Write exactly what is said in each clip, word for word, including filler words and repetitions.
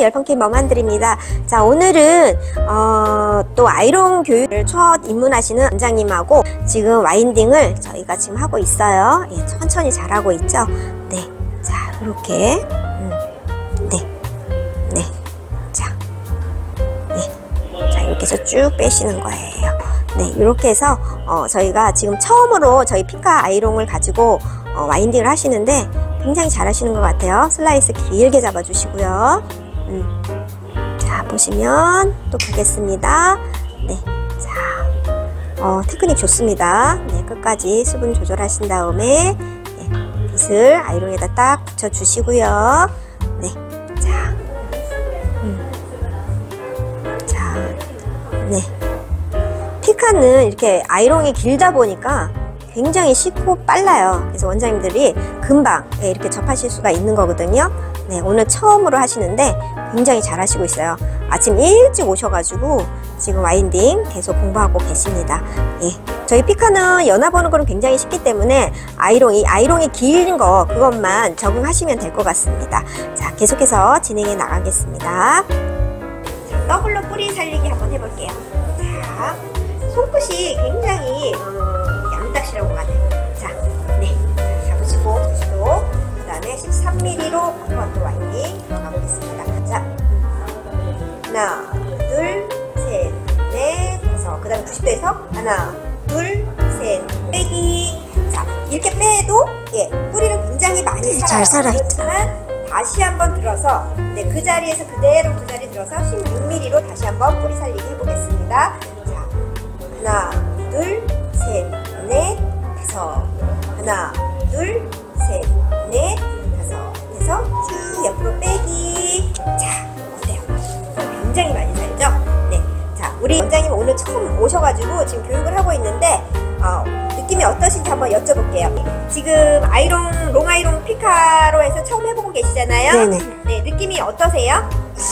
열펑키 맘한들입니다. 자, 오늘은 어, 또 아이롱 교육을 첫 입문하시는 원장님하고 지금 와인딩을 저희가 지금 하고 있어요. 예, 천천히 잘하고 있죠. 네, 자, 이렇게 음, 네, 네, 자, 네, 자, 이렇게 해서 쭉 빼시는 거예요. 네, 이렇게 해서 어, 저희가 지금 처음으로 저희 피카 아이롱을 가지고 어, 와인딩을 하시는데 굉장히 잘 하시는 것 같아요. 슬라이스 길게 잡아주시고요. 음. 자, 보시면 또 보겠습니다. 네, 자, 어, 테크닉 좋습니다. 네, 끝까지 수분 조절하신 다음에 네, 빗을 아이롱에다 딱 붙여주시고요. 네, 자, 음. 자, 네. 피카는 이렇게 아이롱이 길다 보니까 굉장히 쉽고 빨라요. 그래서 원장님들이 금방 이렇게 접하실 수가 있는 거거든요. 네, 오늘 처음으로 하시는데 굉장히 잘 하시고 있어요. 아침 일찍 오셔가지고 지금 와인딩 계속 공부하고 계십니다. 예, 저희 피카는 연합 어는 거는 굉장히 쉽기 때문에 아이롱이 아이롱이 긴 거 그것만 적응하시면 될 것 같습니다. 자, 계속해서 진행해 나가겠습니다. 자, 더블로 뿌리 살리기 한번 해볼게요. 자, 손끝이 굉장히 음, 양다시라고 하네요. 자, 네, 자, 잡으시고 구십 도, 그 다음에 십삼 밀리미터로 한번 또 와인딩 들어가 보겠습니다. 자, 하나, 둘, 셋, 넷, 다섯. 그 다음에 구십 도에서 하나, 둘, 셋, 빼기. 자, 이렇게 빼도 예, 뿌리는 굉장히 많이 살아요. 잘 살아있죠. 그렇지만 다시 한번 들어서 네, 그 자리에서 그대로 그 자리에 들어서 십육 밀리미터로 다시 한번 뿌리 살리기 해보겠습니다. 자, 하나, 둘, 셋, 넷, 다섯. 하나, 둘, 셋, 넷, 다섯. 해서 쭉 옆으로 빼기. 자, 어때요? 굉장히 많이 살죠? 네. 자, 우리 원장님 오늘 처음 오셔가지고 지금 교육을 하고 있는데 어, 느낌이 어떠신지 한번 여쭤볼게요. 지금 아이롱, 롱아이롱 피카로 해서 처음 해보고 계시잖아요? 네네. 네, 느낌이 어떠세요?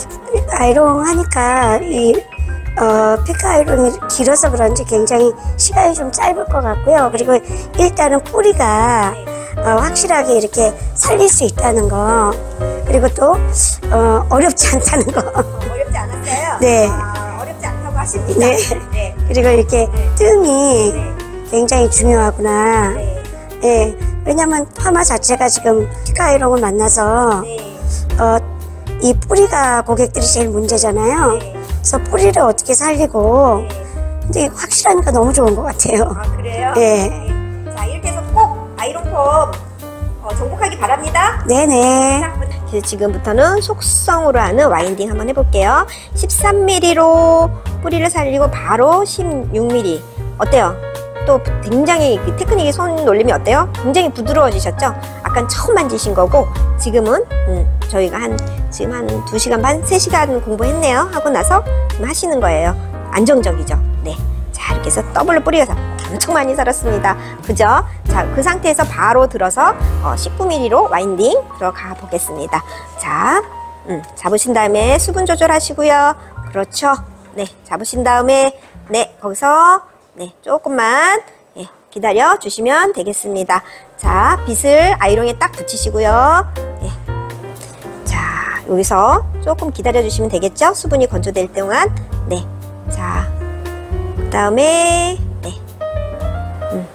아이롱 하니까 이 어, 피카 아이롱이 길어서 그런지 굉장히 시간이 좀 짧을 것 같고요. 그리고 일단은 뿌리가 어, 확실하게 이렇게 살릴 수 있다는 거, 그리고 또 어, 어렵지 않다는 거. 어렵지 않았어요? 네. 아, 어렵지 않다고 하십니다. 네. 네. 그리고 이렇게 네. 뜸이 네. 굉장히 중요하구나. 네. 예. 왜냐면 파마 자체가 지금 피카 아이롱을 만나서 네. 어, 이 뿌리가 고객들이 제일 문제잖아요. 네. 그래서 뿌리를 어떻게 살리고, 네. 근데 확실하니까 너무 좋은 것 같아요. 아, 그래요? 네. 네. 자, 이렇게 해서 꼭 아이롱 폼 어, 정복하기 바랍니다. 네네. 자, 지금부터는 속성으로 하는 와인딩 한번 해볼게요. 십삼 밀리미터로 뿌리를 살리고 바로 십육 밀리미터. 어때요? 또 굉장히 그 테크닉이 손 놀림이 어때요? 굉장히 부드러워지셨죠? 아까 처음 만지신 거고 지금은 음, 저희가 한 지금 한 두 시간 반, 세 시간 공부했네요. 하고 나서 지금 하시는 거예요. 안정적이죠? 네. 자, 이렇게 해서 더블로 뿌리가 엄청 많이 살았습니다. 그죠? 자, 그 상태에서 바로 들어서 어, 십구 밀리미터로 와인딩 들어가 보겠습니다. 자, 음, 잡으신 다음에 수분 조절하시고요. 그렇죠? 네, 잡으신 다음에 네, 거기서 네, 조금만 예, 기다려 주시면 되겠습니다. 자, 빗을 아이롱에 딱 붙이시고요. 예. 자, 여기서 조금 기다려 주시면 되겠죠? 수분이 건조될 동안. 네. 자, 그 다음에 네. 음.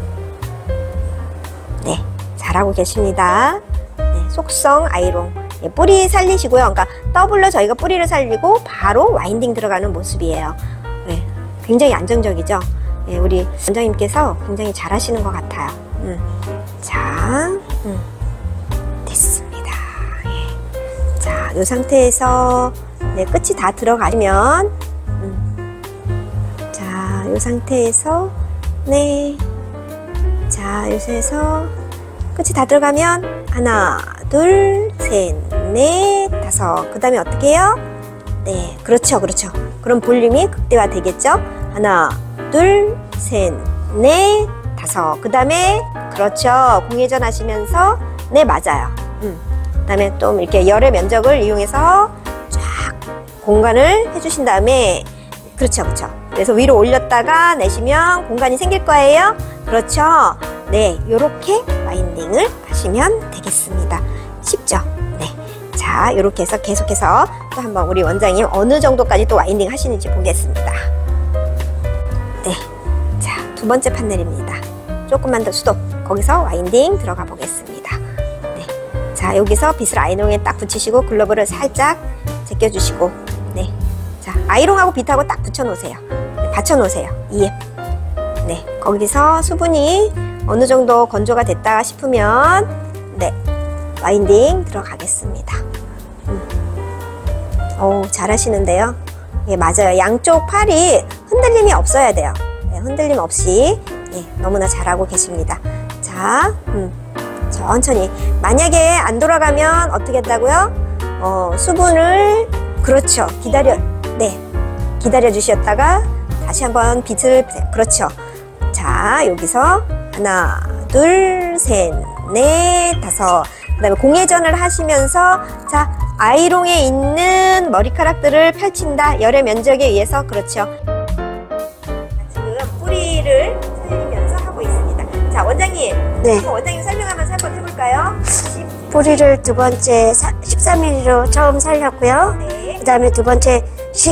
네, 잘하고 계십니다. 네, 속성 아이롱. 예, 뿌리 살리시고요. 그러니까 더블로 저희가 뿌리를 살리고 바로 와인딩 들어가는 모습이에요. 네, 굉장히 안정적이죠. 예, 우리 원장님께서 굉장히 잘 하시는 것 같아요. 음. 자, 음. 됐습니다. 예. 자, 이 상태에서 네, 끝이 다 들어가면 음. 자, 이 상태에서 네, 자, 여기서 끝이 다 들어가면 하나, 둘, 셋, 넷, 다섯. 그 다음에 어떻게 해요? 네, 그렇죠, 그렇죠. 그럼 볼륨이 극대화 되겠죠? 하나, 둘, 셋, 넷, 다섯. 그 다음에 그렇죠. 공회전 하시면서 네, 맞아요. 음. 그 다음에 또 이렇게 열의 면적을 이용해서 쫙 공간을 해주신 다음에 그렇죠, 그렇죠. 그래서 위로 올렸다가 내시면 공간이 생길 거예요. 그렇죠. 네, 요렇게 와인딩을 하시면 되겠습니다. 쉽죠? 네. 자, 이렇게 해서 계속해서 또 한번 우리 원장님 어느 정도까지 또 와인딩 하시는지 보겠습니다. 네, 자, 두 번째 판넬입니다. 조금만 더 수도. 거기서 와인딩 들어가 보겠습니다. 네, 자, 여기서 빗을 아이롱에 딱 붙이시고 글러브를 살짝 제껴주시고, 네, 자, 아이롱하고 빗하고 딱 붙여 놓으세요. 네, 받쳐 놓으세요. 이에. 네, 거기서 수분이 어느 정도 건조가 됐다 싶으면, 네, 와인딩 들어가겠습니다. 음. 오, 잘하시는데요. 예, 맞아요. 양쪽 팔이 흔들림이 없어야 돼요. 네, 흔들림 없이, 예, 너무나 잘하고 계십니다. 자, 음, 천천히. 만약에 안 돌아가면 어떻게 했다고요? 어, 수분을, 그렇죠. 기다려, 네, 기다려 주셨다가 다시 한번 빗을, 그렇죠. 자, 여기서 하나, 둘, 셋, 넷, 다섯. 그 다음에 공회전을 하시면서, 자, 아이롱에 있는 머리카락들을 펼친다. 열의 면적에 의해서, 그렇죠. 지금 뿌리를 살리면서 하고 있습니다. 자, 원장님. 네. 원장님 설명하면서 한번 해볼까요? 뿌리를 두 번째 십삼 밀리미터로 처음 살렸고요. 네. 그 다음에 두 번째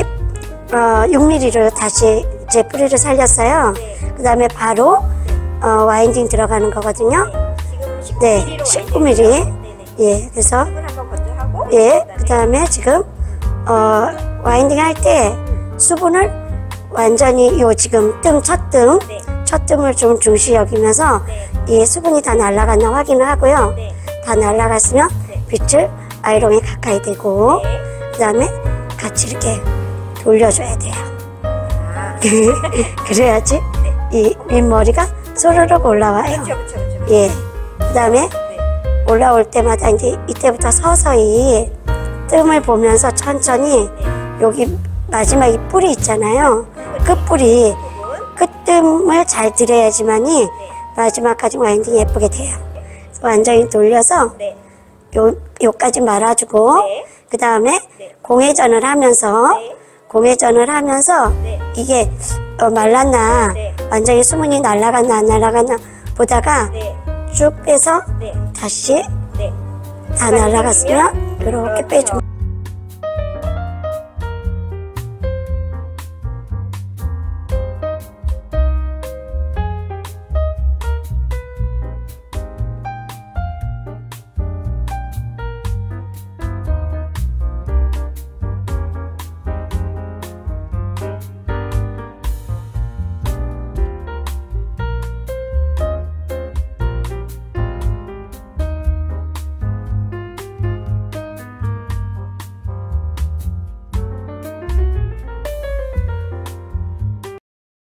십육 밀리미터로 다시 제 뿌리를 살렸어요. 네. 그 다음에 바로 어, 와인딩 들어가는 거거든요. 네, 네, 십구 밀리미터. 예, 그래서 수분 한번 건조하고, 예, 그 다음에 지금 어, 와인딩 할 때 수분을 완전히 요 지금 뜸, 첫 뜸, 네. 첫 뜸을 좀 중시 여기면서 네. 이 수분이 다 날아갔나 확인을 하고요. 네. 다 날아갔으면 네. 빛을 아이롱에 가까이 대고 네. 그 다음에 같이 이렇게 돌려줘야 돼요. 아, 그래야지 이 윗머리가 소르륵 올라와요. 그렇죠, 그렇죠, 그렇죠. 예, 그 다음에 네. 올라올 때마다 이제 이때부터 서서히 뜸을 보면서 천천히 여기 마지막 이 뿌리 있잖아요. 끝뿌리, 끝뜸을 잘 들여야지만이 마지막까지 와인딩 예쁘게 돼요. 그래서 완전히 돌려서 네. 요, 요까지 말아주고 네. 그 다음에 네. 공회전을 하면서 네. 공회전을 하면서 네. 이게 어, 말랐나 네. 완전히 수분이 날아갔나 안 날아갔나 보다가 네. 쭉 빼서 네. 다시 네. 다 날아갔으면 이렇게 빼주면